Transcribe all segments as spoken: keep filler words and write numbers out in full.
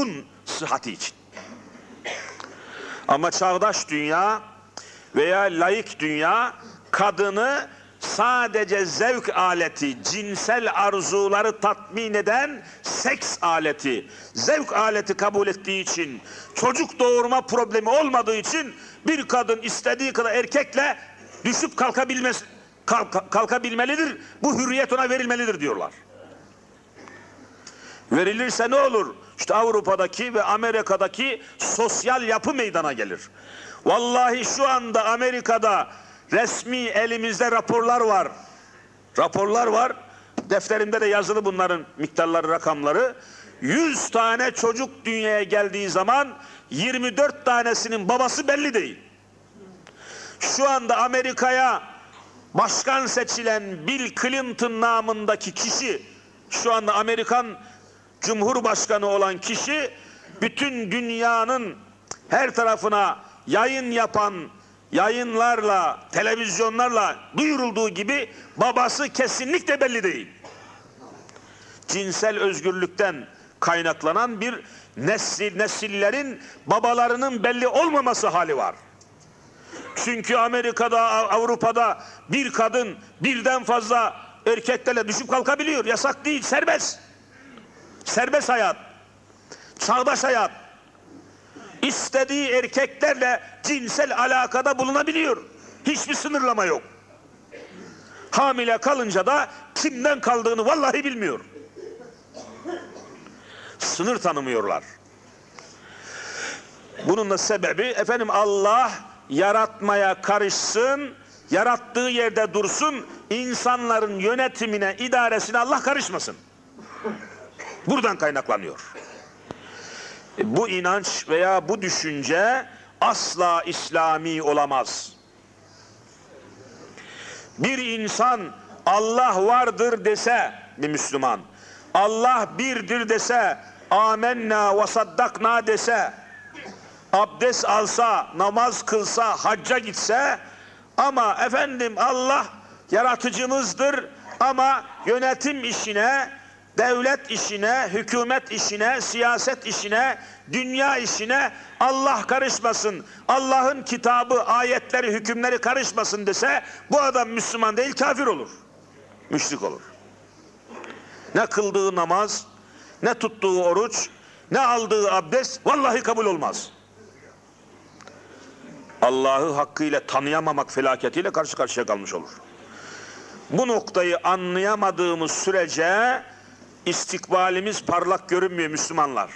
sıhhati için. Ama çağdaş dünya veya laik dünya kadını sadece zevk aleti, cinsel arzuları tatmin eden seks aleti, zevk aleti kabul ettiği için, çocuk doğurma problemi olmadığı için bir kadın istediği kadar erkekle düşüp kalkabilmesi, kalk, kalkabilmelidir. Bu hürriyet ona verilmelidir diyorlar. Verilirse ne olur? İşte Avrupa'daki ve Amerika'daki sosyal yapı meydana gelir. Vallahi şu anda Amerika'da resmi elimizde raporlar var. Raporlar var. Defterimde de yazılı bunların miktarları, rakamları. yüz tane çocuk dünyaya geldiği zaman yirmi dört tanesinin babası belli değil. Şu anda Amerika'ya başkan seçilen Bill Clinton namındaki kişi, şu anda Amerikan Cumhurbaşkanı olan kişi, bütün dünyanın her tarafına yayın yapan yayınlarla, televizyonlarla duyurulduğu gibi babası kesinlikle belli değil. Cinsel özgürlükten kaynaklanan bir nesil, nesillerin babalarının belli olmaması hali var. Çünkü Amerika'da, Avrupa'da bir kadın birden fazla erkeklerle düşüp kalkabiliyor. Yasak değil, serbest. Serbest hayat. Çağdaş hayat. İstediği erkeklerle cinsel alakada bulunabiliyor. Hiçbir sınırlama yok. Hamile kalınca da kimden kaldığını vallahi bilmiyor. Sınır tanımıyorlar. Bunun da sebebi efendim Allah yaratmaya karışsın, yarattığı yerde dursun, insanların yönetimine, idaresine Allah karışmasın. Buradan kaynaklanıyor. Bu inanç veya bu düşünce asla İslami olamaz. Bir insan Allah vardır dese, bir Müslüman, Allah birdir dese, amenna ve saddakna dese, abdest alsa, namaz kılsa, hacca gitse, ama efendim Allah yaratıcımızdır ama yönetim işine, devlet işine, hükümet işine, siyaset işine, dünya işine Allah karışmasın, Allah'ın kitabı, ayetleri, hükümleri karışmasın dese, bu adam Müslüman değil, kafir olur, müşrik olur. Ne kıldığı namaz, ne tuttuğu oruç, ne aldığı abdest vallahi kabul olmaz. Allah'ı hakkıyla tanıyamamak felaketiyle karşı karşıya kalmış olur. Bu noktayı anlayamadığımız sürece istikbalimiz parlak görünmüyor Müslümanlar.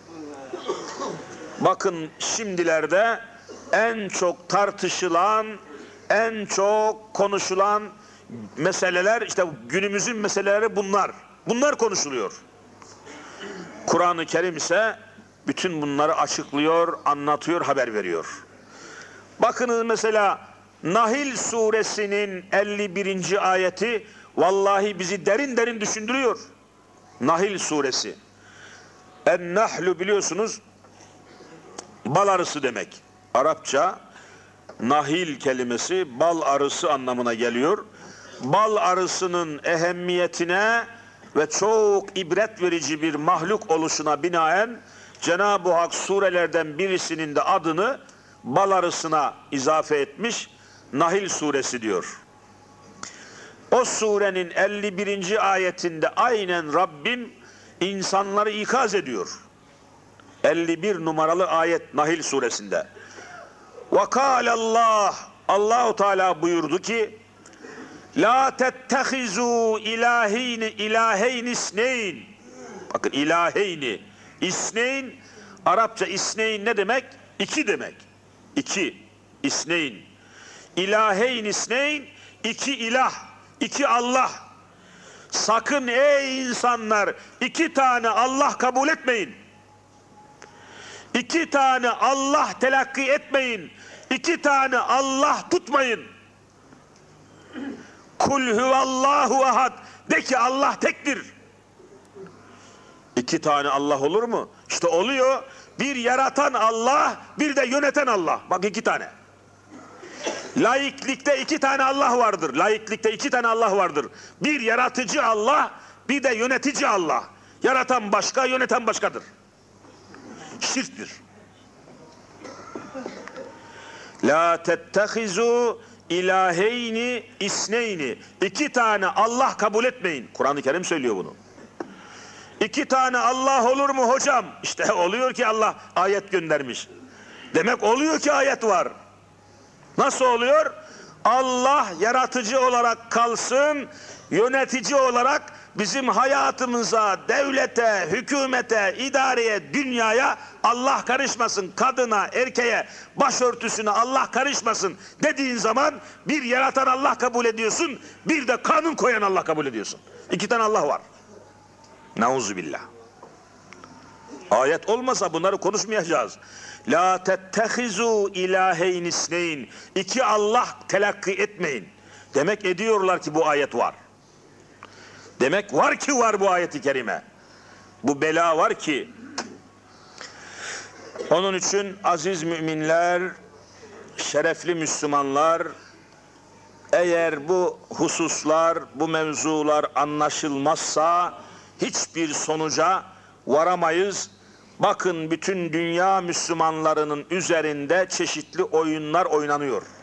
Bakın şimdilerde en çok tartışılan, en çok konuşulan meseleler, işte günümüzün meseleleri bunlar. Bunlar konuşuluyor. Kur'an-ı Kerim ise bütün bunları açıklıyor, anlatıyor, haber veriyor. Bakınız mesela Nahil suresinin elli birinci ayeti vallahi bizi derin derin düşündürüyor. Nahil suresi. En-Nahlu biliyorsunuz bal arısı demek. Arapça Nahil kelimesi bal arısı anlamına geliyor. Bal arısının ehemmiyetine ve çok ibret verici bir mahluk oluşuna binaen Cenab-ı Hak surelerden birisinin de adını bal arısına izafe etmiş, Nahil suresi diyor. O surenin elli birinci ayetinde aynen Rabbim insanları ikaz ediyor. elli bir numaralı ayet Nahil suresinde. وَقَالَ اللّٰهِ Allah-u Teala buyurdu ki لَا تَتَّخِذُوا اِلَٰهَيْنِ اِلٰهَيْنِ isneyn. Bakın ilaheyni. İsneyn, Arapça isneyn ne demek? İki demek. İki. İsneyn. İlaheyn isneyn, iki ilah, iki Allah. Sakın ey insanlar iki tane Allah kabul etmeyin. İki tane Allah telakki etmeyin. İki tane Allah tutmayın. Kul huvallahu ahad. De ki Allah tektir. İki tane Allah olur mu? İşte oluyor. Bir yaratan Allah, bir de yöneten Allah. Bak iki tane. Laiklikte iki tane Allah vardır. Laiklikte iki tane Allah vardır. Bir yaratıcı Allah, bir de yönetici Allah. Yaratan başka, yöneten başkadır. şirktir. La tettehizu ilaheyni isneyni. İki tane Allah kabul etmeyin. Kur'an-ı Kerim söylüyor bunu. İki tane Allah olur mu hocam? İşte oluyor ki Allah ayet göndermiş. Demek oluyor ki ayet var. Nasıl oluyor? Allah yaratıcı olarak kalsın, yönetici olarak bizim hayatımıza, devlete, hükümete, idareye, dünyaya Allah karışmasın, kadına, erkeğe, başörtüsüne Allah karışmasın dediğin zaman bir yaratan Allah kabul ediyorsun, bir de kanun koyan Allah kabul ediyorsun. İki tane Allah var. Nauzubillah. Ayet olmasa bunları konuşmayacağız. La tettehizu ilaheyn isneyn. İki Allah telakki etmeyin. Demek ediyorlar ki bu ayet var. Demek var ki var bu ayeti kerime. Bu bela var ki. Onun için aziz müminler, şerefli Müslümanlar, eğer bu hususlar, bu mevzular anlaşılmazsa hiçbir sonuca varamayız. Bakın bütün dünya Müslümanlarının üzerinde çeşitli oyunlar oynanıyor.